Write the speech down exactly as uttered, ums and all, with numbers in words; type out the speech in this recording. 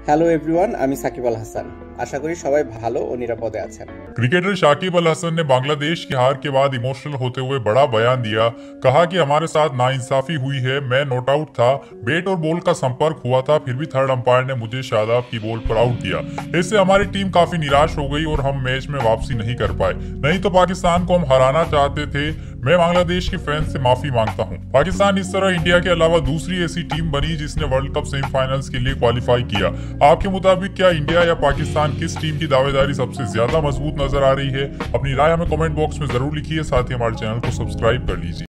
Hello everyone, আমি সাকিব আল হাসান। আশা করি সবাই ভালো ও নিরাপদে আছেন। क्रिकेटर शाकिब अल हसन ने बांग्लादेश की हार के बाद इमोशनल होते हुए बड़ा बयान दिया। कहा कि हमारे साथ नाइंसाफी हुई है, मैं नॉट आउट था, बैट और बॉल का संपर्क हुआ था, फिर भी थर्ड अंपायर ने मुझे शादाब की बॉल पर आउट किया। इससे हमारी टीम काफी निराश हो गई और हम मैच में वापसी नहीं कर पाए। नहीं तो पाकिस्तान को हम हराना चाहते थे। मैं बांग्लादेश के फैंस से माफी मांगता हूँ। पाकिस्तान इस तरह इंडिया के अलावा दूसरी ऐसी टीम बनी जिसने वर्ल्ड कप सेमीफाइनल्स के लिए क्वालिफाई किया। आपके मुताबिक क्या इंडिया या पाकिस्तान किस टीम की दावेदारी सबसे ज्यादा मजबूत नजर आ रही है? अपनी राय हमें कमेंट बॉक्स में जरूर लिखिए, साथ ही हमारे चैनल को सब्सक्राइब कर लीजिए।